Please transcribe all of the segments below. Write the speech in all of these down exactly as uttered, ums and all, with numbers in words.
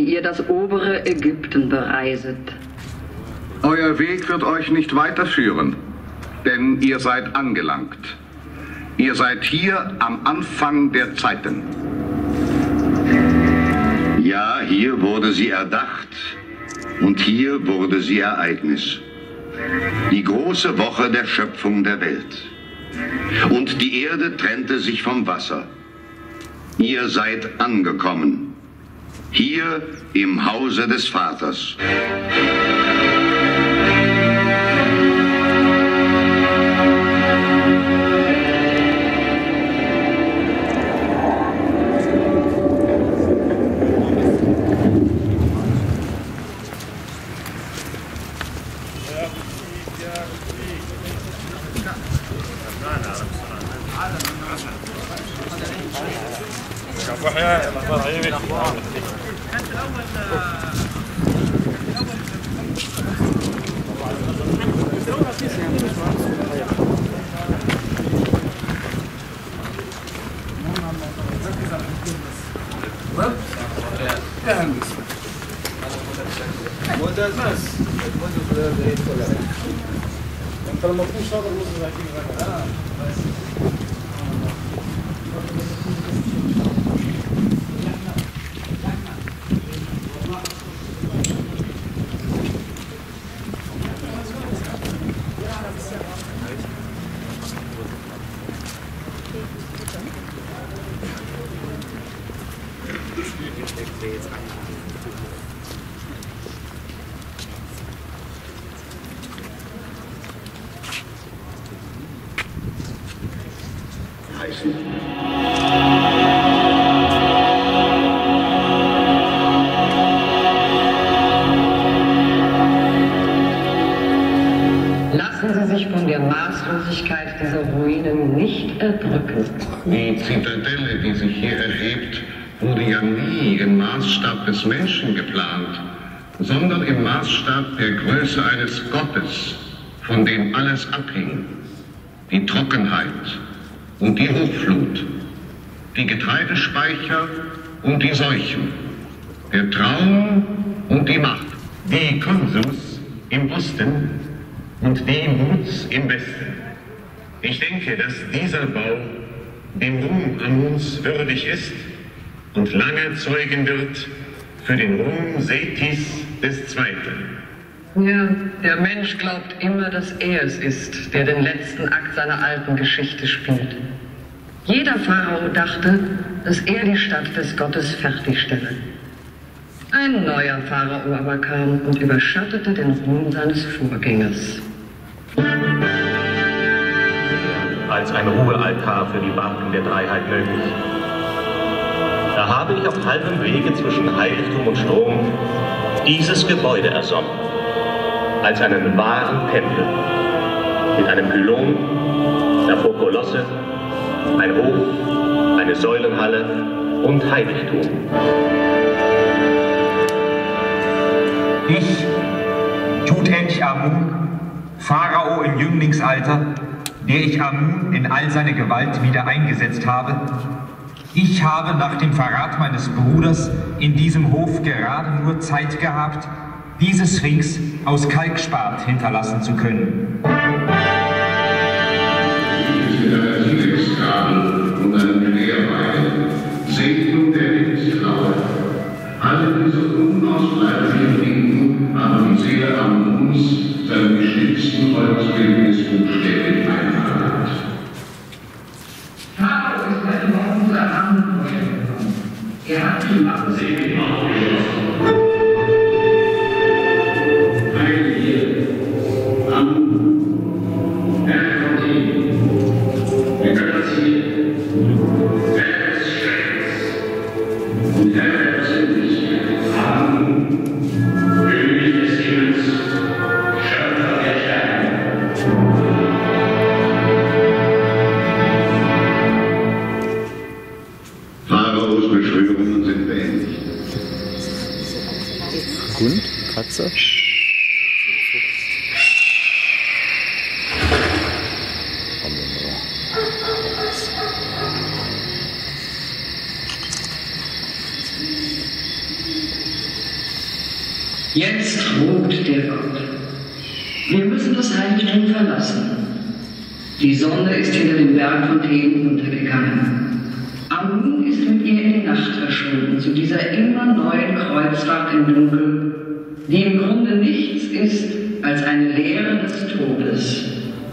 die ihr das obere Ägypten bereiset. Euer Weg wird euch nicht weiterführen, denn ihr seid angelangt. Ihr seid hier am Anfang der Zeiten. Ja, hier wurde sie erdacht und hier wurde sie Ereignis. Die große Woche der Schöpfung der Welt. Und die Erde trennte sich vom Wasser. Ihr seid angekommen. Hier im Hause des Vaters. Lassen Sie sich von der Maßlosigkeit dieser Ruinen nicht erdrücken. Die Zitadelle, die sich hier erhebt, wurde ja nie im Maßstab des Menschen geplant, sondern im Maßstab der Größe eines Gottes, von dem alles abhing. Die Trockenheit und die Hochflut, die Getreidespeicher und die Seuchen, der Traum und die Macht. Die Konsus im Osten und die Muts im Westen. Ich denke, dass dieser Bau dem Ruhm Amuns würdig ist und lange zeugen wird für den Ruhm Sethis des Zweiten. Ja, der Mensch glaubt immer, dass er es ist, der den letzten Akt seiner alten Geschichte spielt. Jeder Pharao dachte, dass er die Stadt des Gottes fertigstelle. Ein neuer Pharao aber kam und überschattete den Ruhm seines Vorgängers. Als ein Ruhealtar für die Wagen der Dreiheit möglich. Da habe ich auf halbem Wege zwischen Heiligtum und Strom dieses Gebäude ersonnen, als einen wahren Tempel, mit einem Pylon, davor Kolosse, ein Hof, eine Säulenhalle und Heiligtum. Ich, Tutanchamun, Pharao im Jünglingsalter, der ich Amun in all seine Gewalt wieder eingesetzt habe, ich habe nach dem Verrat meines Bruders in diesem Hof gerade nur Zeit gehabt, diese Sphinx aus Kalkspat hinterlassen zu können. Und einen Lehrwein, Segnung der Lebensflaue. Alle diese unausbleiblichen Dinge haben die Seele Amuns seinem geschnitzten Holzbildnis buchstäblich einverleibt. Pharao ist ein Morgen zur Abendvorstellung gekommen. Er hat die Absehen aufgeschlossen. Heil hier, Amun, Herr von ihm, wir können das hier, Herr des Schreckens und Herr der Sinnlichkeit, Amun, König des Himmels, Schöpfer der Sterne. Pharaos Beschwörungen sind beendet. Hund? Katze? Jetzt ruht der Gott. Wir müssen das Heiligtum verlassen. Die Sonne ist hinter dem Berg von Theben untergegangen. Amun ist mit ihr in die Nacht verschwunden, zu dieser immer neuen Kreuzfahrt im Dunkel, die im Grunde nichts ist als eine Lehre des Todes.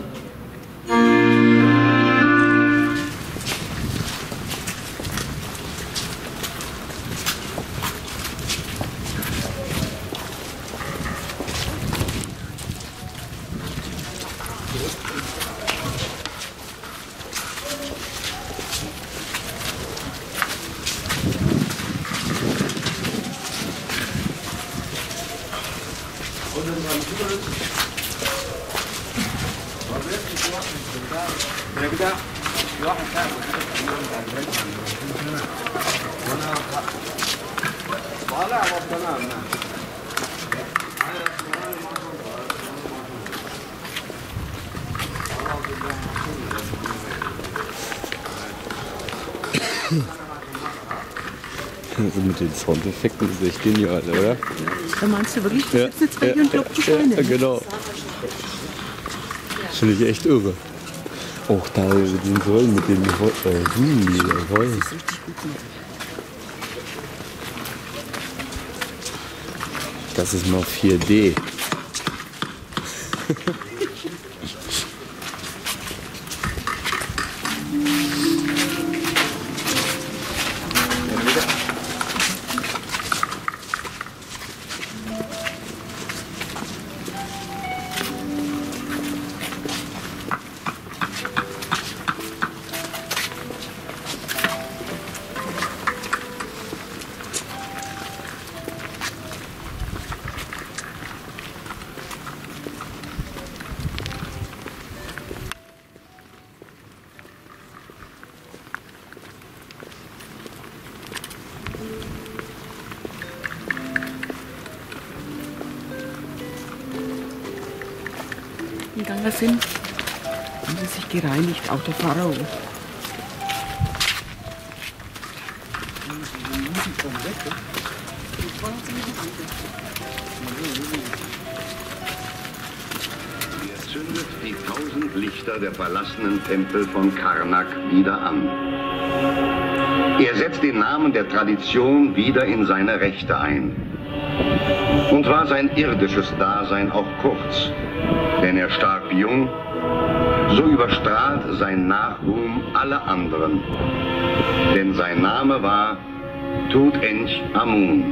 Also mit den Soundeffekten ist echt genial, oder? Da meinst du wirklich, du Ja, sitzt jetzt gleich ja, und klopft die ja, Steine? ja, genau. Das finde ich echt irre. Auch da mit den Säulen, mit den äh, Blumen, die Säulen. Das ist richtig gut gemacht. Das ist mal vier D. Gegangen sind, haben sie sich gereinigt, auch der Pharao. Er zündet die tausend Lichter der verlassenen Tempel von Karnak wieder an. Er setzt den Namen der Tradition wieder in seine Rechte ein. Und war sein irdisches Dasein auch kurz, denn er starb jung, so überstrahlt sein Nachruhm alle anderen. Denn sein Name war Tutanchamun.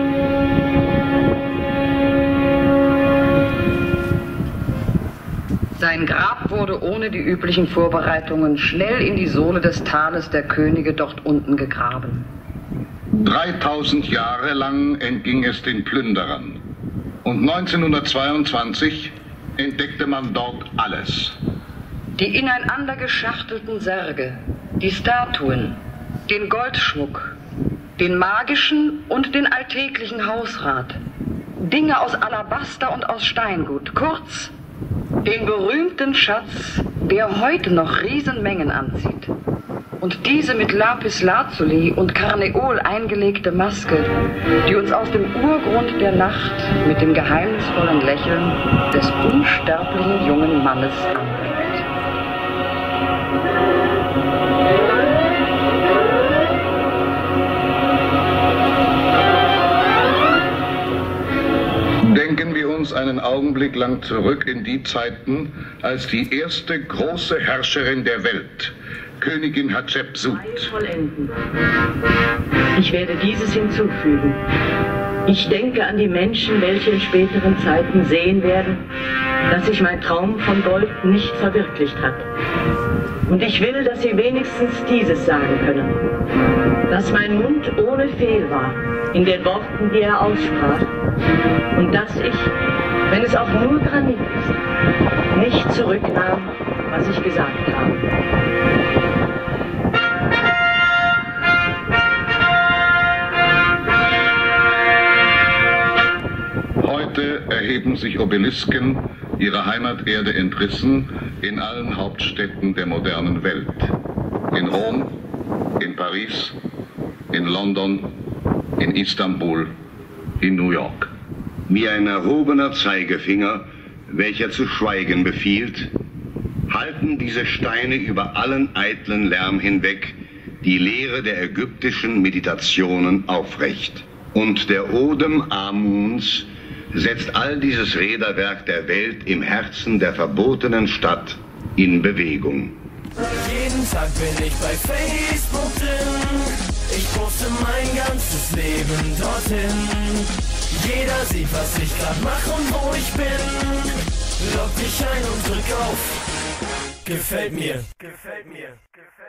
Sein Grab wurde ohne die üblichen Vorbereitungen schnell in die Sohle des Tales der Könige dort unten gegraben. dreitausend Jahre lang entging es den Plünderern. Und neunzehnhundertzweiundzwanzig entdeckte man dort alles. Die ineinander geschachtelten Särge, die Statuen, den Goldschmuck, den magischen und den alltäglichen Hausrat, Dinge aus Alabaster und aus Steingut, kurz, den berühmten Schatz, der heute noch Riesenmengen anzieht. Und diese mit Lapis Lazuli und Karneol eingelegte Maske, die uns aus dem Urgrund der Nacht mit dem geheimnisvollen Lächeln des unsterblichen jungen Mannes anblickt. Denken wir uns einen Augenblick lang zurück in die Zeiten, als die erste große Herrscherin der Welt, Königin Hatschepsut. Vollenden. Ich werde dieses hinzufügen. Ich denke an die Menschen, welche in späteren Zeiten sehen werden, dass sich mein Traum von Gold nicht verwirklicht hat. Und ich will, dass sie wenigstens dieses sagen können, dass mein Mund ohne Fehl war in den Worten, die er aussprach, und dass ich, wenn es auch nur Granit ist, nicht zurücknahm, was ich gesagt habe. Heute erheben sich Obelisken, ihrer Heimaterde entrissen, in allen Hauptstädten der modernen Welt. In Rom, in Paris, in London, in Istanbul, in New York. wie ein erhobener Zeigefinger, welcher zu schweigen befiehlt, halten diese Steine über allen eitlen Lärm hinweg die Lehre der ägyptischen Meditationen aufrecht. Und der Odem Amuns setzt all dieses Räderwerk der Welt im Herzen der verbotenen Stadt in Bewegung. Jeden Tag bin ich bei Facebook drin. Ich poste mein ganzes Leben dorthin. Jeder sieht, was ich grad mache und wo ich bin. Log dich ein und drück auf. Gefällt mir. Gefällt mir. Gefällt mir.